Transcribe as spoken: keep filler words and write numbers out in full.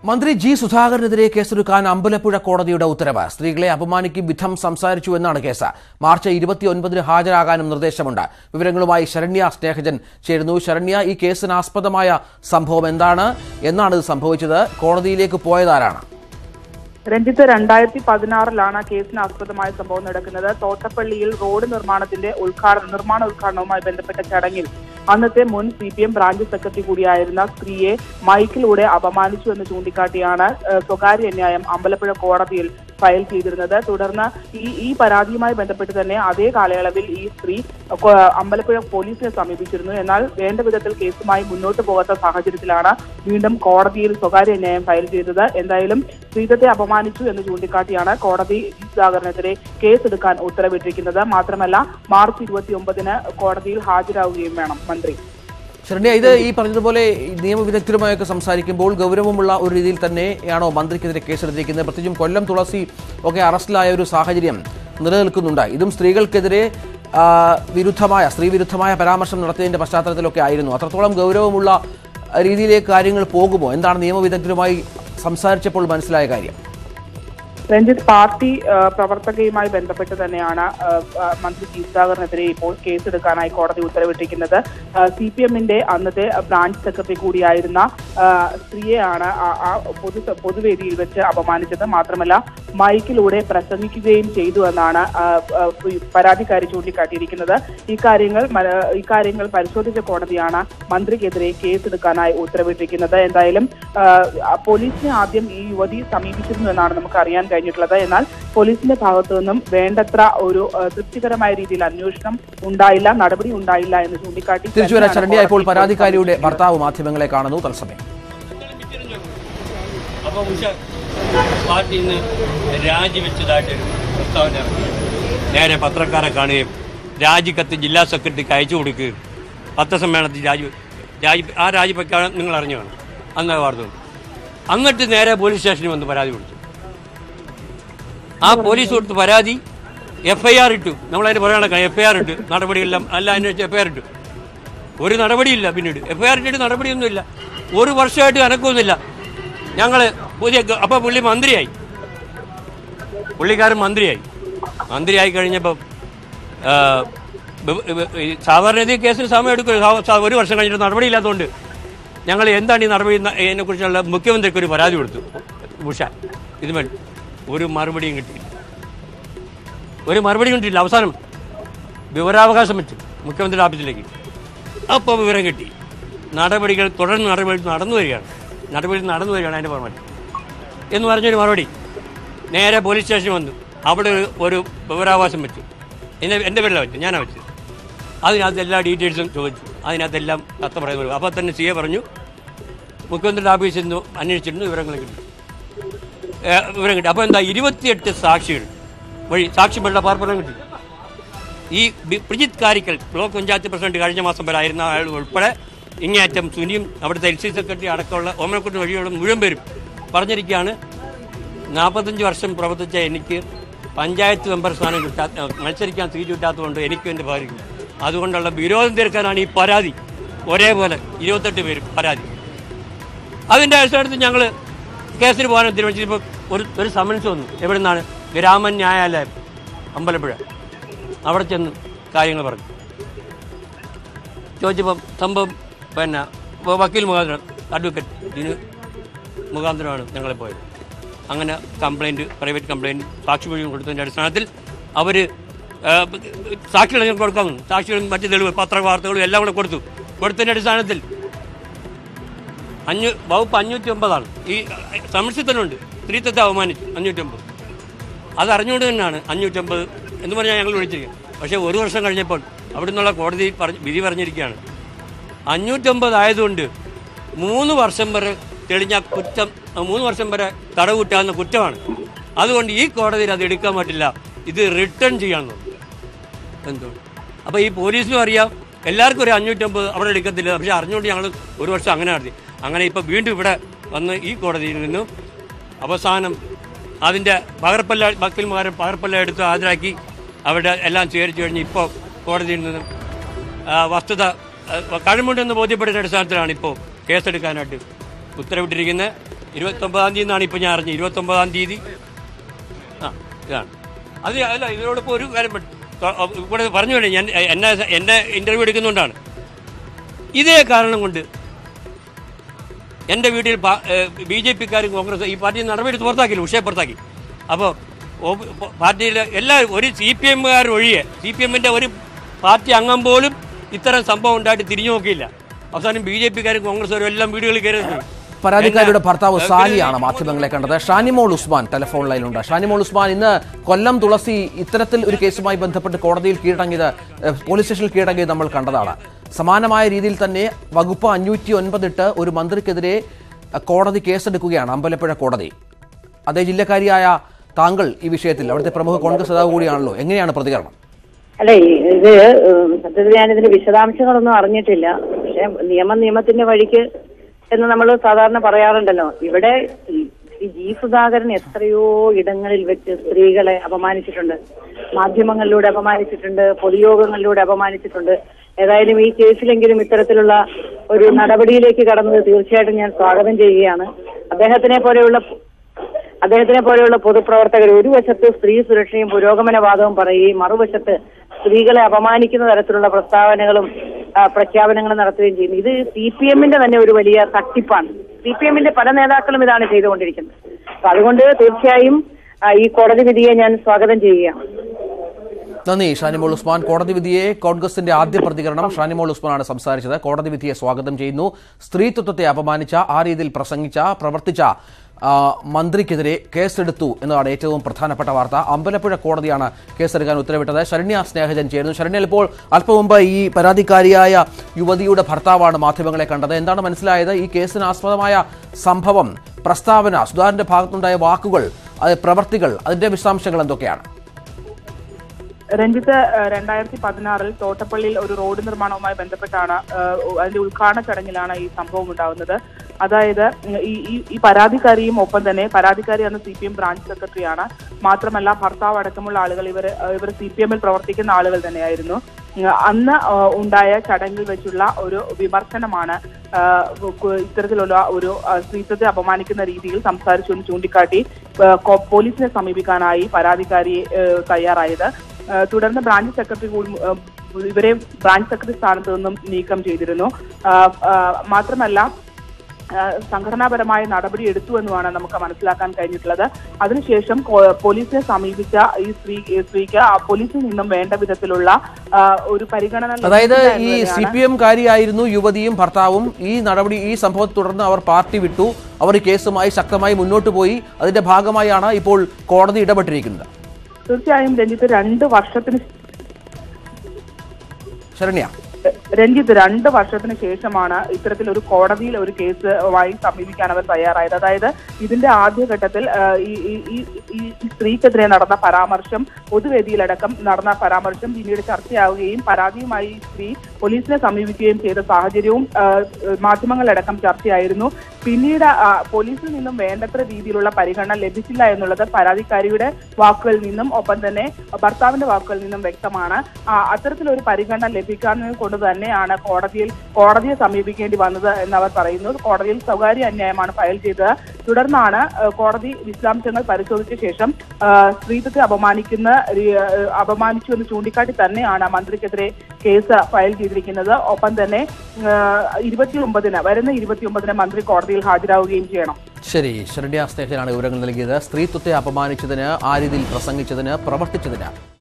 മന്ത്രി ജി സുധാകരനെതിരെ കേസെടുക്കാൻ അമ്പലപ്പുഴ കോടതിയുടെ ഉത്തരവ്. സ്ത്രീകളെ അപമാനിക്കും വിധം സംസാരിച്ചു എന്നാണ് കേസ്. മാർച്ച് ഇരുപത്തിയൊൻപതിന് ഹാജരാകാനും നിർദ്ദേശമുണ്ട്. വിവരങ്ങളുമായി ശരണ്യ സ്നേഹജൻ ചേരുന്നു. ശരണ്യ, ഈ കേസിനാസ്പദമായ സംഭവം എന്താണ്? എന്നാണ് ഇത് സംഭവിച്ചത്? കോടതിയിലേക്ക് പോയതാരാണ്? രഞ്ജിത്ത്, രണ്ടായിരത്തി പതിനാറിലാണ് കേസിനാസ്പദമായ സംഭവം നടക്കുന്നത്. തോട്ടപ്പള്ളിയിൽ റോഡ് നിർമ്മാണത്തിന്റെ ഉദ്ഘാടന നിർമ്മാണ ഉദ്ഘാടനവുമായി ബന്ധപ്പെട്ട ചടങ്ങിൽ അന്നത്തെ മുൻ C P M branch secretary കൂടിയായിരുന്ന സ്ത്രീയെ മൈക്കിലൂടെ അപമാനിച്ചു എന്ന് ചൂണ്ടിക്കാട്ടിയാണ് സ്വകാര്യ ന്യായം അമ്പലപ്പുഴ കോടതിയിൽ ഫയൽ ചെയ്തിരുന്നത്. തുടർന്ന് ഈ ഈ പരാതിയുമായി ബന്ധപ്പെട്ട് തന്നെ അതേ കാലയളവിൽ ഈ സ്ത്രീ അമ്പലപ്പുഴ പോലീസിനെ സമീപിച്ചിരുന്നു. എന്നാൽ വേണ്ട വിധത്തിൽ കേസുമായി മുന്നോട്ട് പോകാത്ത സാഹചര്യത്തിലാണ് വീണ്ടും കോടതിയിൽ സ്വകാര്യ ന്യായം ഫയൽ ചെയ്തത്. എന്തായാലും സ്ത്രീത്വത്തെ അപമാനിച്ചു എന്ന് ചൂണ്ടിക്കാട്ടിയാണ് കോടതി ജി സുധാകരനെതിരെ കേസെടുക്കാൻ ഉത്തരവിട്ടിരിക്കുന്നത്. മാത്രമല്ല, മാർച്ച് ഇരുപത്തി ഒമ്പതിന് കോടതിയിൽ ഹാജരാകുകയും വേണം മന്ത്രി. ശരണ്യ, ഇത് ഈ പറഞ്ഞതുപോലെ നിയമവിദഗ്ധരുമായൊക്കെ സംസാരിക്കുമ്പോൾ ഗൗരവമുള്ള ഒരു രീതിയിൽ തന്നെയാണോ മന്ത്രിക്കെതിരെ കേസെടുത്തിരിക്കുന്നത്? പ്രത്യേകിച്ചും കൊല്ലം തുളസി ഒക്കെ അറസ്റ്റിലായ ഒരു സാഹചര്യം നിലനിൽക്കുന്നുണ്ട്. ഇതും സ്ത്രീകൾക്കെതിരെ വിരുദ്ധമായ സ്ത്രീ വിരുദ്ധമായ പരാമർശം നടത്തിയതിന്റെ പശ്ചാത്തലത്തിലൊക്കെ ആയിരുന്നു. അത്രത്തോളം ഗൗരവമുള്ള രീതിയിലേക്ക് കാര്യങ്ങൾ പോകുമോ? എന്താണ് നിയമവിദഗ്ധരുമായി സംസാരിച്ചപ്പോൾ മനസ്സിലായ കാര്യം? രഞ്ജിത്ത്, പാർട്ടി പ്രവർത്തകയുമായി ബന്ധപ്പെട്ട് തന്നെയാണ് മന്ത്രി ജി സുധാകരനെതിരെ ഇപ്പോൾ കേസെടുക്കാനായി കോടതി ഉത്തരവിട്ടിരിക്കുന്നത്. സി പി എമ്മിന്റെ അന്നത്തെ ബ്രാഞ്ച് സെക്രട്ടറി കൂടിയായിരുന്ന സ്ത്രീയെയാണ് ആ പൊതു പൊതുവേദിയിൽ വെച്ച് അപമാനിച്ചത്. മാത്രമല്ല, മൈക്കിലൂടെ പ്രസംഗിക്കുകയും ചെയ്തു എന്നാണ് പരാതിക്കാരി ചൂണ്ടിക്കാട്ടിയിരിക്കുന്നത്. ഇക്കാര്യങ്ങൾ ഇക്കാര്യങ്ങൾ പരിശോധിച്ച കോടതിയാണ് മന്ത്രിക്കെതിരെ കേസെടുക്കാനായി ഉത്തരവിട്ടിരിക്കുന്നത്. എന്തായാലും പോലീസിനെ ആദ്യം ഈ യുവതി സമീപിച്ചിരുന്നു എന്നാണ് നമുക്ക് അറിയാൻ കഴിഞ്ഞിട്ടുള്ളത്. എന്നാൽ പോലീസിന്റെ ഭാഗത്തു നിന്നും വേണ്ടത്ര ഒരു തൃപ്തികരമായ രീതിയിൽ അന്വേഷണം ഉണ്ടായില്ല, നടപടി ഉണ്ടായില്ല എന്ന് ചൂണ്ടിക്കാട്ടി തിരിച്ചുവരാൻ ശരണ്യ, ഇപ്പോൾ പരാതിക്കാരിയുടെ ഭർത്താവ് മാധ്യമങ്ങളെ കാണുന്നു തത്സമയം. പാർട്ടിയിൽ നിന്ന് രാജിവെച്ചതായിട്ടൊരു പ്രസ്താവന നേരെ പത്രക്കാരെ കാണുകയും രാജിക്കത്ത് ജില്ലാ സെക്രട്ടറിക്ക് അയച്ചു കൊടുക്കുകയും പത്രസമ്മേളനത്തിൽ രാജി രാജി ആ രാജിവെക്കാൻ നിങ്ങൾ അറിഞ്ഞു കാണും. അന്ന് വാർത്ത എന്നിട്ട് നേരെ പോലീസ് സ്റ്റേഷനിൽ വന്ന് പരാതി കൊടുത്തു. ആ പോലീസ് കൊടുത്ത് പരാതി എഫ് ഐ ആർ ഇട്ടു. നമ്മളതിന് പറയണ എഫ് ഐ ആർ ഇട്ട് നടപടിയെല്ലാം അല്ല അന്വേഷിച്ച് എഫ് ഐ ആർ ഇട്ടു. ഒരു നടപടിയില്ല. പിന്നീട് എഫ് ഐ ആർ ഇട്ടിട്ട് നടപടിയൊന്നുമില്ല. ഒരു വർഷമായിട്ട് അനക്കൊന്നുമില്ല. ഞങ്ങൾ പുതിയ അപ്പോൾ പുള്ളി മന്ത്രിയായി പുള്ളിക്കാരൻ മന്ത്രിയായി മന്ത്രിയായി കഴിഞ്ഞപ്പോൾ സാധാരണ രീതിയിൽ കേസിന് സമയം എടുക്കും. ഒരു വർഷം കഴിഞ്ഞിട്ട് നടപടിയില്ലാത്തതുകൊണ്ട് ഞങ്ങൾ എന്താണ് ഈ നടപടി ഇതിനെക്കുറിച്ചുള്ള മുഖ്യമന്ത്രിക്ക് ഒരു പരാതി കൊടുത്തു. ഉഷ ഇത് വേണ്ടി ഒരു മറുപടിയും കിട്ടിയില്ല. ഒരു മറുപടിയും കിട്ടിയില്ല. അവസാനം വിവരാവകാശം വെച്ചു മുഖ്യമന്ത്രിയുടെ ഓഫീസിലേക്ക്. അപ്പോൾ വിവരം കിട്ടി. നടപടികൾ തുടർന്ന് നടപടി നടന്നു വരികയാണ് നടപടി നടന്നു വരികയാണ് അതിൻ്റെ പുറമെ എന്ന് പറഞ്ഞൊരു മറുപടി. നേരെ പോലീസ് സ്റ്റേഷനിൽ വന്നു. അവിടെ ഒരു വിവരാവകാശം വെച്ചു. എന്നെ എൻ്റെ പേരിലാണ് വെച്ചു, ഞാനാണ് വെച്ചത്. അതിനകത്ത് എല്ലാ ഡീറ്റെയിൽസും ചോദിച്ചു. അതിനകത്തെല്ലാം കത്ത പറയുന്നത്. അപ്പോൾ തന്നെ സി എ പറഞ്ഞു മുഖ്യമന്ത്രിയുടെ ഓഫീസിൽ നിന്ന് അന്വേഷിച്ചിരുന്നു, വിവരങ്ങൾ കിട്ടി വിവരം കിട്ടി. അപ്പോൾ എന്താ ഇരുപത്തിയെട്ട് സാക്ഷികൾ വഴി സാക്ഷികളുടെ പാർപ്പലം കിട്ടി. ഈ പ്രിജിത് കാരിക്കൽ ബ്ലോക്ക് പഞ്ചായത്ത് പ്രസിഡന്റ് കഴിഞ്ഞ മാസം വരെ ആയിരുന്ന ആൾ ഉൾപ്പെടെ ഇങ്ങേയറ്റം സുനിയും അവിടുത്തെ എൽ സി സെക്രട്ടറി അടക്കമുള്ള ഓമനക്കുട്ടി വഴിയുള്ള മുഴുവൻ പേരും പറഞ്ഞിരിക്കുകയാണ്, നാൽപ്പത്തഞ്ച് വർഷം പ്രവർത്തിച്ച എനിക്ക് പഞ്ചായത്ത് മെമ്പർ സ്ഥാനം കിട്ടാത്ത മത്സരിക്കാൻ സീറ്റ് കിട്ടാത്തതുകൊണ്ട് എനിക്കും എൻ്റെ ഭാര്യയ്ക്കും അതുകൊണ്ടുള്ള വിരോധം തീർക്കാനാണ് ഈ പരാതി. ഒരേപോലെ ഇരുപത്തെട്ട് പേരും പരാതി. അതിൻ്റെ അടിസ്ഥാനത്തിൽ ഞങ്ങൾ കേസിന് പോകാൻ തീരുമാനിച്ചപ്പോൾ ഒരു ഒരു സമൻസ് വന്നു. എവിടെ നിന്നാണ്? ഗ്രാമ ന്യായാലയം അമ്പലപ്പുഴ. അവിടെ ചെന്ന് കാര്യങ്ങൾ പറഞ്ഞു. ചോദിച്ചപ്പം സംഭവം പിന്നെ വക്കീൽ മുഖാന്തരം അഡ്വക്കേറ്റ് ഇതിന് മുഖാന്തരമാണ് ഞങ്ങളെ പോയത്. അങ്ങനെ കംപ്ലയിൻറ്റ് പ്രൈവറ്റ് കംപ്ലയിൻറ്റ് സാക്ഷി മൊഴിയും കൊടുത്തതിൻ്റെ അടിസ്ഥാനത്തിൽ അവർ സാക്ഷികൾ ഞങ്ങൾക്ക് കൊടുക്കാൻ വന്നു. സാക്ഷികളും മറ്റു തെളിവ് പത്രവാർത്തകളും എല്ലാം കൂടെ കൊടുത്തു. കൊടുത്തതിൻ്റെ അടിസ്ഥാനത്തിൽ അഞ്ഞൂ വകുപ്പ് അഞ്ഞൂറ്റി ഒമ്പതാണ് ഈ സമർശിത്തനുണ്ട്. സ്ത്രീത്വത്തെ അവമാനിച്ചു അഞ്ഞൂറ്റമ്പത്. അത് അറിഞ്ഞുകൊണ്ട് തന്നെയാണ് അഞ്ഞൂറ്റമ്പത് എന്ന് പറഞ്ഞാൽ ഞങ്ങൾ വിളിച്ചിരിക്കുക. പക്ഷേ ഒരു വർഷം കഴിഞ്ഞപ്പോൾ അവിടെ നിന്നുള്ള കോടതി പറഞ്ഞ് വിധി പറഞ്ഞിരിക്കുകയാണ്, അഞ്ഞൂറ്റമ്പത് ആയതുകൊണ്ട് മൂന്ന് വർഷം വരെ തെളിഞ്ഞ കുറ്റം മൂന്ന് വർഷം വരെ തടവ് കിട്ടാവുന്ന കുറ്റമാണ്. അതുകൊണ്ട് ഈ കോടതിയിൽ അത് എടുക്കാൻ പറ്റില്ല, ഇത് റിട്ടേൺ ചെയ്യാമെന്ന്. എന്തുകൊണ്ട്? അപ്പോൾ ഈ പോലീസിനും അറിയാം, എല്ലാവർക്കും ഒരു അഞ്ഞൂറ്റമ്പത് അവിടെ എടുക്കത്തില്ല. പക്ഷേ അറിഞ്ഞുകൊണ്ട് ഞങ്ങൾ ഒരു വർഷം അങ്ങനെ നടത്തി. അങ്ങനെ ഇപ്പോൾ വീണ്ടും ഇവിടെ വന്ന് ഈ കോടതിയിൽ നിന്നും അവസാനം അതിൻ്റെ പകർപ്പെല്ലാം വക്കീൽമാരും പകർപ്പെല്ലാം എടുത്ത് ഹാജരാക്കി അവിടെ എല്ലാം സ്വീകരിച്ചു കഴിഞ്ഞ് ഇപ്പോൾ കോടതിയിൽ നിന്നും വസ്തുത കഴിവുണ്ടെന്ന് ബോധ്യപ്പെടുന്ന അടിസ്ഥാനത്തിലാണ് ഇപ്പോൾ കേസെടുക്കാനായിട്ട് ഉത്തരവിട്ടിരിക്കുന്നത്. ഇരുപത്തൊമ്പതാം തീയതി എന്നാണ് ഇപ്പം ഞാൻ അറിഞ്ഞത്. ഇരുപത്തൊമ്പതാം തീയതി ആ ഇതാണ് അത്. അല്ല ഇതിനോടൊപ്പം ഒരു കാര്യം ഇവിടെ പറഞ്ഞു വേണേ, ഞാൻ എന്നെ എന്നെ ഇൻ്റർവ്യൂ എടുക്കുന്നുകൊണ്ടാണ്. ഇതേ കാരണം കൊണ്ട് എൻ്റെ വീട്ടിൽ ബി ജെ പിക്കാരും കോൺഗ്രസ് ഈ പാർട്ടി നടപടി പുറത്താക്കിയില്ല, ഉഷയെ പുറത്താക്കി. അപ്പോൾ പാർട്ടിയിൽ എല്ലാവരും ഒരു സി പി എമ്മുകാർ ഒഴികെ സി പി എമ്മിൻ്റെ ഒരു പാർട്ടി അംഗം പോലും ഇത്തരം സംഭവം ഉണ്ടായിട്ട് തിരിഞ്ഞു നോക്കിയില്ല. അവസാനം ബി ജെ പിക്കാരും കോൺഗ്രസ്സുകാരും എല്ലാം വീടുകളിൽ കയറി. പരാതിക്കാരിയുടെ ഭർത്താവ് സാലിയാണ് മാധ്യമങ്ങളെ കണ്ടത്. ഷാനിമോൾ ഉസ്മാൻ ടെലിഫോൺ ലൈനിലുണ്ട്. ഷാനിമോൾ ഉസ്മാൻ, ഇന്ന് കൊല്ലം തുളസി ഇത്തരത്തിൽ ഒരു കേസുമായി ബന്ധപ്പെട്ട് കോടതിയിൽ കീഴടങ്ങിയത്, പോലീസ് സ്റ്റേഷനിൽ കീഴടങ്ങിയത് നമ്മൾ കണ്ടതാണ്. സമാനമായ രീതിയിൽ തന്നെ വകുപ്പ് അഞ്ഞൂറ്റി ഒൻപതിട്ട് ഒരു മന്ത്രിക്കെതിരെ കോടതി കേസെടുക്കുകയാണ്, അമ്പലപ്പുഴ കോടതി. അതേ ജില്ലക്കാരിയായ താങ്കൾ ഈ വിഷയത്തിൽ അവിടുത്തെ പ്രമുഖ കോൺഗ്രസ് നേതാവ് കൂടിയാണല്ലോ, എങ്ങനെയാണ് പ്രതികരണം? അല്ല, ഇത് സത്യത്തിൽ ഞാനിതിന്റെ വിശദാംശങ്ങളൊന്നും അറിഞ്ഞിട്ടില്ല. പക്ഷെ നിയമം നിയമത്തിന്റെ വഴിക്ക് എന്ന് നമ്മൾ സാധാരണ പറയാറുണ്ടല്ലോ. ഇവിടെ ഈ ജി സുധാകരൻ എത്രയോ ഇടങ്ങളിൽ വെച്ച് സ്ത്രീകളെ അപമാനിച്ചിട്ടുണ്ട്, മാധ്യമങ്ങളിലൂടെ അപമാനിച്ചിട്ടുണ്ട്, പൊതുയോഗങ്ങളിലൂടെ അപമാനിച്ചിട്ടുണ്ട്. ഏതായാലും ഈ കേസിലെങ്കിലും ഇത്തരത്തിലുള്ള ഒരു നടപടിയിലേക്ക് കടന്നത് തീർച്ചയായിട്ടും ഞാൻ സ്വാഗതം ചെയ്യുകയാണ്. അദ്ദേഹത്തിനെ പോലെയുള്ള അദ്ദേഹത്തിനെ പോലെയുള്ള പൊതുപ്രവർത്തകർ ഒരു വശത്ത് സ്ത്രീ സുരക്ഷയും പുരോഗമനവാദവും പറയുകയും മറുവശത്ത് സ്ത്രീകളെ അപമാനിക്കുന്ന തരത്തിലുള്ള പ്രസ്താവനകളും പ്രഖ്യാപനങ്ങളും നടത്തുകയും ചെയ്യുന്നു. ഇത് സി പി എമ്മിന്റെ തന്നെ ഒരു വലിയ തട്ടിപ്പാണ്. സി പി എമ്മിന്റെ പല നേതാക്കളും ഇതാണ് ചെയ്തുകൊണ്ടിരിക്കുന്നത്. അപ്പൊ അതുകൊണ്ട് തീർച്ചയായും ഈ കോടതി വിധിയെ ഞാൻ സ്വാഗതം ചെയ്യുകയാണ്. നന്ദി ഷാനിമോൾ ഉസ്മാൻ. കോടതി വിധിയെ കോൺഗ്രസിന്റെ ആദ്യ പ്രതികരണം ഷാനിമോൾ ഉസ്മാനാണ് സംസാരിച്ചത്. കോടതി വിധിയെ സ്വാഗതം ചെയ്യുന്നു. സ്ത്രീത്വത്തെ അപമാനിച്ച, ആ രീതിയിൽ പ്രസംഗിച്ച, പ്രവർത്തിച്ച മന്ത്രിക്കെതിരെ കേസെടുത്തു എന്നതാണ് ഏറ്റവും പ്രധാനപ്പെട്ട വാർത്ത. അമ്പലപ്പുഴ കോടതിയാണ് കേസെടുക്കാൻ ഉത്തരവിട്ടത്. ശരണ്യ സ്നേഹജൻ ചേരുന്നു. ശരണ്യ, ഇപ്പോൾ അല്പം മുമ്പ് ഈ പരാതിക്കാരിയായ യുവതിയുടെ ഭർത്താവാണ് മാധ്യമങ്ങളെ കണ്ടത്. എന്താണ് മനസ്സിലായത്? ഈ കേസിന് ആസ്പദമായ സംഭവം, പ്രസ്താവന, സുധാകരന്റെ ഭാഗത്തുണ്ടായ വാക്കുകൾ, പ്രവർത്തികൾ, അതിന്റെ വിശദാംശങ്ങൾ എന്തൊക്കെയാണ്? രഞ്ജിത്ത്, രണ്ടായിരത്തി പതിനാറിൽ തോട്ടപ്പള്ളിയിൽ ഒരു റോഡ് നിർമ്മാണവുമായി ബന്ധപ്പെട്ടാണ്, അതിന്റെ ഉദ്ഘാടന ചടങ്ങിലാണ് ഈ സംഭവം ഉണ്ടാകുന്നത്. അതായത് ഈ ഈ പരാതിക്കാരിയും ഒപ്പം തന്നെ പരാതിക്കാരി എന്ന സി പി എം ബ്രാഞ്ച് സെക്രട്ടറിയാണ്. മാത്രമല്ല ഭർത്താവ് അടക്കമുള്ള ആളുകൾ ഇവർ ഇവർ സി പി എമ്മിൽ പ്രവർത്തിക്കുന്ന ആളുകൾ തന്നെയായിരുന്നു. അന്ന് ഉണ്ടായ ചടങ്ങിൽ വെച്ചുള്ള ഒരു വിമർശനമാണ് ഇത്തരത്തിലുള്ള ഒരു സ്ത്രീത്വത്തെ അപമാനിക്കുന്ന രീതിയിൽ സംസാരിച്ചു ചൂണ്ടിക്കാട്ടി പോലീസിനെ സമീപിക്കാനായി പരാതിക്കാരി തയ്യാറായത്. തുടർന്ന് ബ്രാഞ്ച് സെക്രട്ടറി കൂടി ഇവരെ ബ്രാഞ്ച് സെക്രട്ടറി സ്ഥാനത്ത് നിന്നും നീക്കം ചെയ്തിരുന്നു. മാത്രമല്ല സംഘടനാപരമായ നടപടി എടുത്തു എന്നുമാണ് നമുക്ക് മനസ്സിലാക്കാൻ കഴിഞ്ഞിട്ടുള്ളത്. അതിനുശേഷം പോലീസിനെ സമീപിച്ച ഈ സ്ത്രീ സ്ത്രീക്ക് പോലീസിൽ നിന്നും വേണ്ട വിധത്തിലുള്ള ഒരു പരിഗണന, അതായത് ഈ സി പി എം കാരിയായിരുന്നു യുവതിയും ഭർത്താവും. ഈ നടപടി, ഈ സംഭവത്തെ തുടർന്ന് അവർ പാർട്ടി വിട്ടു. അവർ കേസുമായി ശക്തമായി മുന്നോട്ട് പോയി. അതിന്റെ ഭാഗമായാണ് ഇപ്പോൾ കോടതി ഇടപെട്ടിരിക്കുന്നത്. തീർച്ചയായും രഞ്ജിത്ത്, രണ്ട് വർഷത്തിന് ശരണ്യ രഞ്ജിത്ത് രണ്ട് വർഷത്തിന് ശേഷമാണ് ഇത്തരത്തിലൊരു കോടതിയിൽ ഒരു കേസുമായി സമീപിക്കാൻ അവർ തയ്യാറായത്. അതായത് ഇതിന്റെ ആദ്യഘട്ടത്തിൽ ഈ സ്ത്രീക്കെതിരെ നടന്ന പരാമർശം, പൊതുവേദിയിലടക്കം നടന്ന പരാമർശം പിന്നീട് ചർച്ചയാവുകയും പരാതിയുമായി സ്ത്രീ പോലീസിനെ സമീപിക്കുകയും ചെയ്ത സാഹചര്യവും മാധ്യമങ്ങളിലടക്കം ചർച്ചയായിരുന്നു. പിന്നീട് പോലീസിൽ നിന്നും വേണ്ടത്ര രീതിയിലുള്ള പരിഗണന ലഭിച്ചില്ല എന്നുള്ളത് പരാതിക്കാരിയുടെ വാക്കുകളിൽ നിന്നും ഒപ്പം തന്നെ ഭർത്താവിന്റെ വാക്കുകളിൽ നിന്നും വ്യക്തമാണ്. അത്തരത്തിലൊരു പരിഗണന ലഭിക്കാതെ കൊണ്ട് തന്നെയാണ് കോടതിയിൽ കോടതിയെ സമീപിക്കേണ്ടി വന്നത് എന്നവർ പറയുന്നു. കോടതിയിൽ സ്വകാര്യ അന്യായമാണ് ഫയൽ ചെയ്തത്. തുടർന്നാണ് കോടതി വിശദാംശങ്ങൾ പരിശോധിച്ച ശേഷം സ്ത്രീത്വത്തെ അപമാനിക്കുന്ന അപമാനിച്ചു എന്ന് ചൂണ്ടിക്കാട്ടി തന്നെയാണ് മന്ത്രിക്കെതിരെ കേസ് ഫയൽ ചെയ്തിരിക്കുന്നത്. ഒപ്പം തന്നെ ഇരുപത്തി ഒമ്പതിന് വരുന്ന ഇരുപത്തി ഒമ്പതിന് മന്ത്രി കോടതിയിൽ ഹാജരാവുകയും ചെയ്യണം. ശരി, ശരണ്യ സ്നേഹനാണ് വിവരങ്ങൾ നൽകിയത്. സ്ത്രീത്വത്തെ അപമാനിച്ചതിന്, ആ രീതിയിൽ പ്രസംഗിച്ചതിന്, പ്രവർത്തിച്ചതിന്